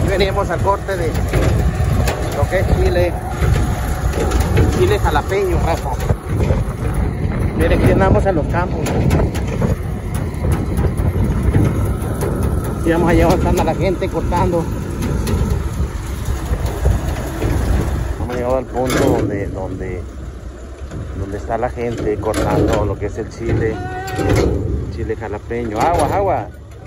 venimos al corte de lo que es chile jalapeño, raza. Miren, aquí andamos en los campos. Y vamos allá avanzando a la gente cortando. Hemos llegado al punto donde está la gente cortando lo que es el chile jalapeño. Agua.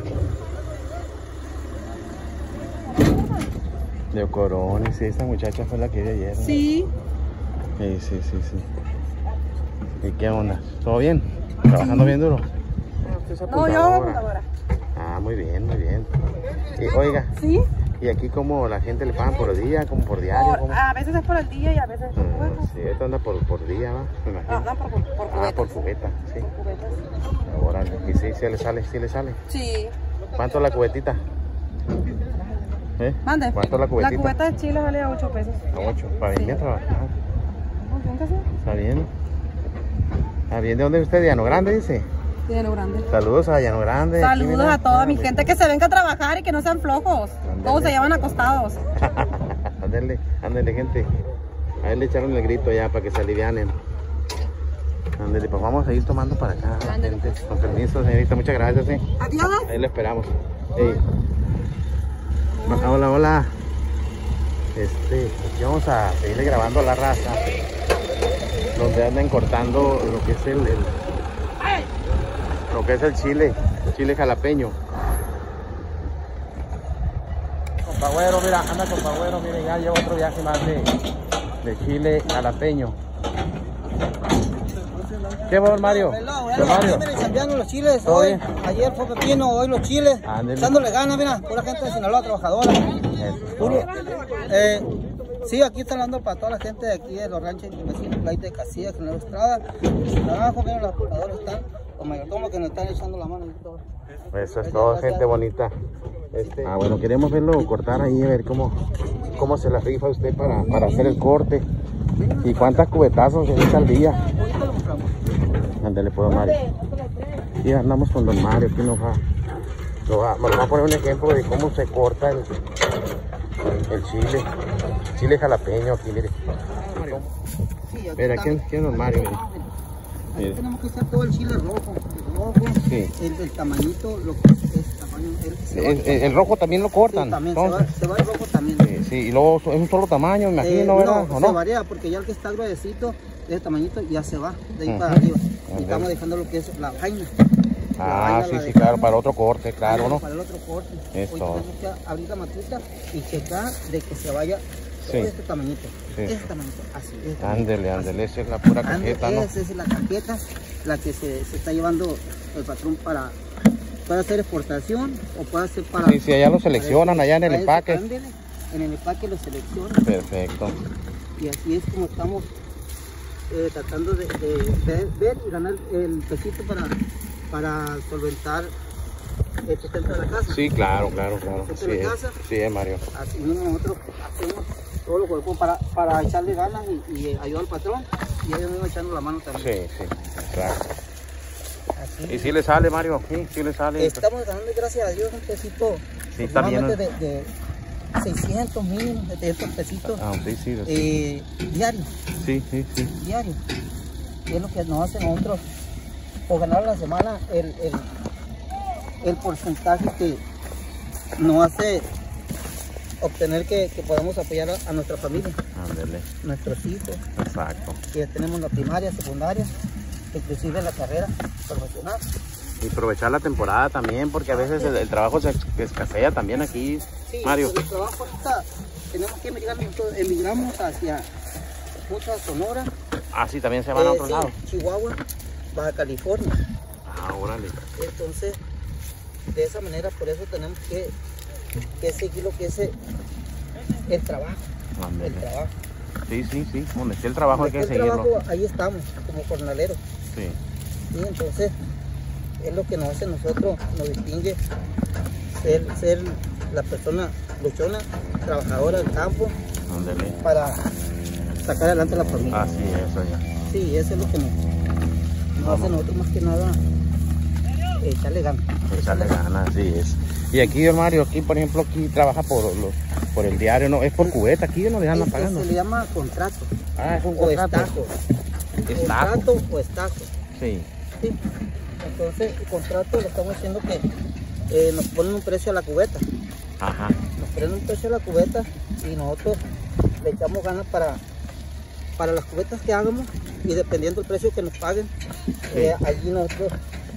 De Corones, sí, esta muchacha fue la que vi ayer, ¿no? Sí. Sí. ¿Y qué onda? ¿Todo bien? ¿Trabajando bien duro? No, yo ahora. Ah, muy bien. Oiga. ¿Sí? ¿Y aquí como la gente le pagan por día, como por diario? A veces es por el día y a veces es por cubetas. Sí, esto anda por día, ¿va? Me imagino. No, por cubetas. Ah, por cubeta, sí. Por cubetas. Órale. ¿Y sí le sale? Sí. ¿Cuánto la cubetita? Mande. ¿Cuánto la cubetita? La cubeta de chile vale a 8 pesos. A 8, para venir a trabajar. Está bien. ¿De dónde es usted? ¿De Llano Grande, dice? De Llano Grande. Saludos a Llano Grande. Saludos a toda mi gente que se venga a trabajar y que no sean flojos. Ándale. Todos se llevan acostados. Ándale, gente. A él le echaron el grito ya para que se alivianen. Ándale, pues vamos a ir tomando para acá. Ándale, Gente. Con permiso, señorita, muchas gracias. Adiós. Ahí lo esperamos. Hey. Hola. Aquí vamos a seguirle grabando a la raza donde andan cortando lo que es el chile jalapeño. Compagüero, mira, anda compagüero, mire, ya llevo otro viaje más de chile jalapeño. ¿Qué va, Mario? Mario. Cambiando los chiles hoy. Ayer fue pepino, hoy los chiles. Dándole ganas, mira, pura gente de Sinaloa trabajadora. Sí, aquí está hablando para toda la gente de aquí de los ranchos y vecinos, Pleite de Casillas, General Estrada. Abajo, mira, los trabajadores están, los mayordomos que nos están echando la mano y todo. Eso es todo, gente bonita. Bueno, queremos verlo cortar ahí, a ver cómo se la rifa usted para hacer el corte. ¿Y cuántas cubetazos se echa al día? Ándale, pues, Mario. Y andamos con don Mario, aquí nos va a poner un ejemplo de cómo se corta el chile jalapeño aquí, mire. Mira, ¿quién es don Mario? Aquí tenemos que hacer todo el chile rojo. Sí. El tamañito, lo que es tamaño. El rojo también lo cortan. Sí, también, entonces, se va el rojo también. Sí, y luego es un solo tamaño, me imagino, ¿verdad? No, ¿O no? se varía porque ya el que está gruesito, ese tamañito ya se va de ahí para arriba. Y estamos dejando lo que es la vaina. Sí, claro, para otro corte, claro, ¿no? Para el otro corte. Esto. Hoy tenemos que abrir la matrica y checar de que se vaya todo este tamañito. Sí. Este tamañito, así. Ándele, esa es la pura cajeta, ¿no? Esa es la cajeta, la que se está llevando el patrón para hacer exportación o puede hacer para... Sí, allá lo seleccionan, allá en el empaque. En el empaque lo seleccionan. Perfecto. Y así es como estamos tratando de ver y ganar el pesito para solventar el sustento de la casa. Sí, claro. Sí, Mario. Así mismo nosotros hacemos todo lo que podemos para echarle ganas y ayudar al patrón y ellos mismos echando la mano también. Sí, claro. Así. ¿Y si le sale, Mario? Sí le sale. Estamos ganando, gracias a Dios, un pesito de 600 mil, de estos pesitos diario. Sí. Diario. Y es lo que nos hacen nosotros por ganar la semana el porcentaje que nos hace obtener que podamos apoyar a nuestra familia. Ándale. Nuestros hijos. Exacto. Que ya tenemos la primaria, secundaria, inclusive la carrera profesional. Y aprovechar la temporada también, porque a veces el trabajo se escasea también aquí, sí, Mario. El trabajo ahorita tenemos que emigrar, nosotros emigramos hacia Sonora. Sí, también se van a otro lado. Chihuahua, Baja California. Órale. Entonces, de esa manera, por eso tenemos que seguir lo que es el trabajo. Ándale. El trabajo. Sí. Donde esté el trabajo hay que seguirlo. Ahí estamos, como jornaleros. Sí. Y entonces, es lo que nos hace nosotros, nos distingue ser la persona luchona, trabajadora del campo. Ándale. Para sacar adelante a la familia. Así es, oiga. Sí, eso es lo que nos hace nosotros más que nada echarle ganas. Echarle ganas, así es. Y aquí, don Mario, aquí por ejemplo, aquí trabaja por el diario, ¿no? Es por cubeta, aquí no le andan pagando. Se le llama contrato. Ah, es un O contrato. estaco. Estaco. Contrato o estaco. Sí. Sí. Entonces, el contrato le estamos diciendo que nos ponen un precio a la cubeta. Ajá. Nos ponen un precio a la cubeta y nosotros le echamos ganas para las cubetas que hagamos y dependiendo del precio que nos paguen, allí nosotros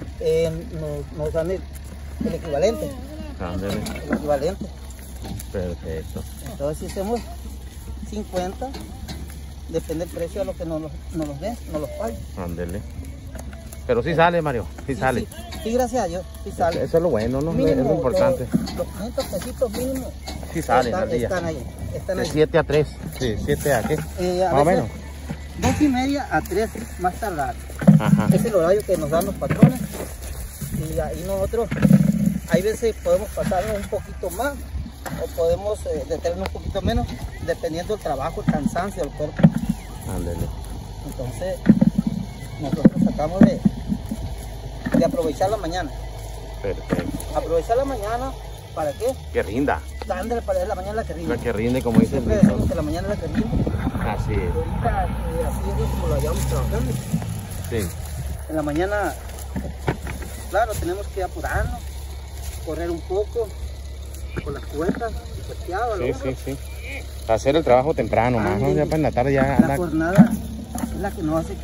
nos dan el equivalente. Ándale. El equivalente. Perfecto. Entonces, si hacemos 50, depende del precio a lo que nos los den, nos los paguen. Ándale. Pero sí sale, Mario, sí sale. Sí, gracias a Dios, sí sale. Eso es lo bueno, ¿no? Mínimo, es lo importante. Los 500 pesitos mínimo Sí salen al día. están ahí. Están De ahí. 7 a 3. Sí, 7 a qué. A Más o veces, menos. 2:30 a 3 más tardar. Ajá. Es el horario que nos dan los patrones. Y ahí nosotros, hay veces podemos pasarnos un poquito más o podemos detenernos un poquito menos, dependiendo del trabajo, el cansancio del cuerpo. Ándale. Entonces, nosotros tratamos de aprovechar la mañana. Perfecto. Aprovechar la mañana, ¿para qué? Que rinda. Ándale, para la mañana la que rinde. La que rinde, como dice el Siempre dicho. decimos que la mañana es la que rinde. Así es. Y ahorita, así es como lo llevamos trabajando. Sí. En la mañana, claro, tenemos que apurarnos, correr un poco con las cubetas, cuesteado al hombro. Sí. Hacer el trabajo temprano, más, ¿no? Ya para en la tarde ya La anda. jornada es la que nos hace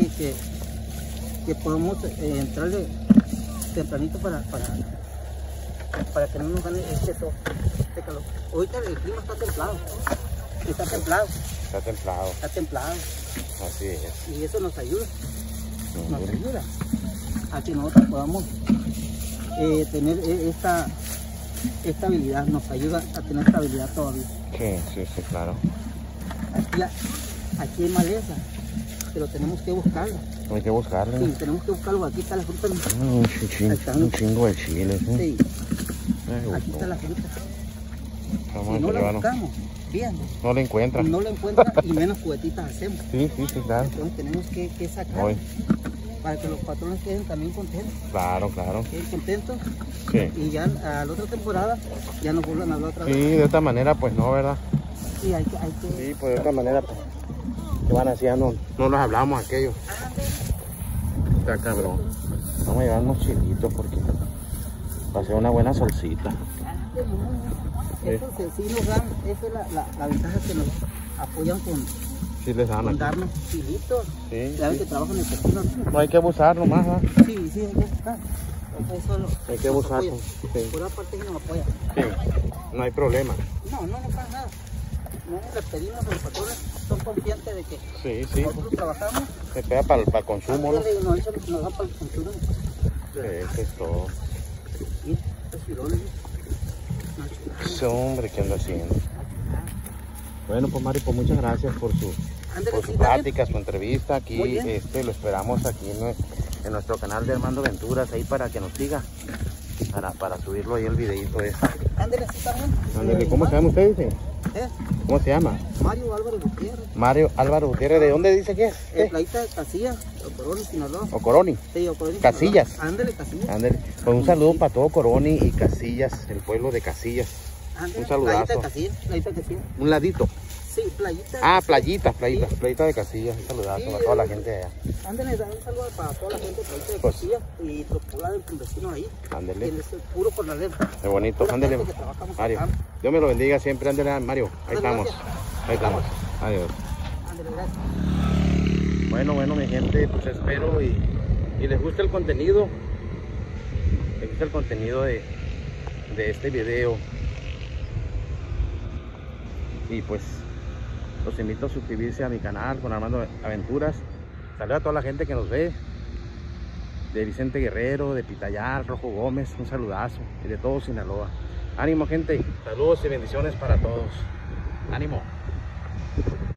que podamos entrarle tempranito para que no nos gane este calor. Ahorita el clima está templado. Está templado. Está templado. Está templado. Así es. Y eso nos ayuda. Nos Ándale. ayuda a que nosotros podamos tener esta habilidad. Nos ayuda a tener esta habilidad todavía. Sí, claro. Aquí hay maleza, pero tenemos que buscarla. Hay que buscarle. Sí, tenemos que buscarlo. Aquí está la fruta. Un chingo de chile. ¿Sí? Sí, Ay, aquí está la fruta. Vamos Si no a la llevarlo. buscamos, bien, No le encuentra. no la encuentra y menos cubetitas hacemos. Sí, claro. Entonces tenemos que sacar Hoy. para que los patrones queden también contentos. Claro. Queden contentos Sí. y ya a la otra temporada ya nos vuelvan a hablar otra Sí, vez. de esta manera pues no, ¿verdad? Sí, hay que Sí, pues de esta manera pues. Que van así, ya no nos hablamos aquello. Está cabrón. Vamos a llevar unos chilitos porque va a ser una buena solcita. Eso sí nos dan, esa es la ventaja que nos apoyan con Sí les dan aquí. darnos chilitos. Sí, Ya ven que trabajan en el sector. No hay que abusar nomás, ¿ah? Sí, hay que buscar. Hay que abusar. apoya. Sí. Por una parte que nos apoya. Sí, no hay problema. No pasa nada. No les pedimos a los patrones, son conscientes de que Sí. nosotros trabajamos Se pega para el consumo, ¿no? y nos dan para el consumo. Sí, eso es todo. Y estos filones, Sí, hombre, ¿qué anda haciendo? Bueno, pues Mario, pues muchas gracias por su plática, su entrevista. Aquí Muy bien. lo esperamos aquí en nuestro canal de Armando Aventuras, ahí para que nos siga, para subirlo ahí el videito ese. Ándale, sí, también. Ándale, ¿cómo se llama usted, dice? ¿Eh? ¿Cómo se llama? Mario Álvaro Gutiérrez. Mario Álvaro Gutiérrez. ¿De dónde dice que es? Playita de Casillas, Ocoroni, Sinaloa. ¿O Coroni? Sí, Ocoroni, Casillas. Sinaloa. Ándale, Casillas. Ándale. Pues un saludo para todo Coroni y Casillas, el pueblo de Casillas. Ándale, Un saludazo. Playita de Casillas, Playita de Casillas. Un ladito. Sí, Playita. Ah, playita de Casillas. Un saludazo Sí, a toda la gente de allá. Ándale, da un saludo para toda la gente de Playita de Pues. Casillas y los poblados del vecino ahí. Ándale. Él es puro por la letra. Qué bonito. Pura Ándale, gente que trabajamos Mario. acá. Dios me lo bendiga siempre. Ándale, Mario. Ahí Ándale, estamos. gracias. Ahí estamos. Adiós. Ándale, gracias. Bueno, mi gente, pues espero y les gusta el contenido. Les gusta el contenido de este video. Y pues los invito a suscribirse a mi canal con Armando Aventuras. Saludos a toda la gente que nos ve. De Vicente Guerrero, de Pitayar, Rojo Gómez, un saludazo. Y de todo Sinaloa. Ánimo, gente. Saludos y bendiciones para todos. Ánimo.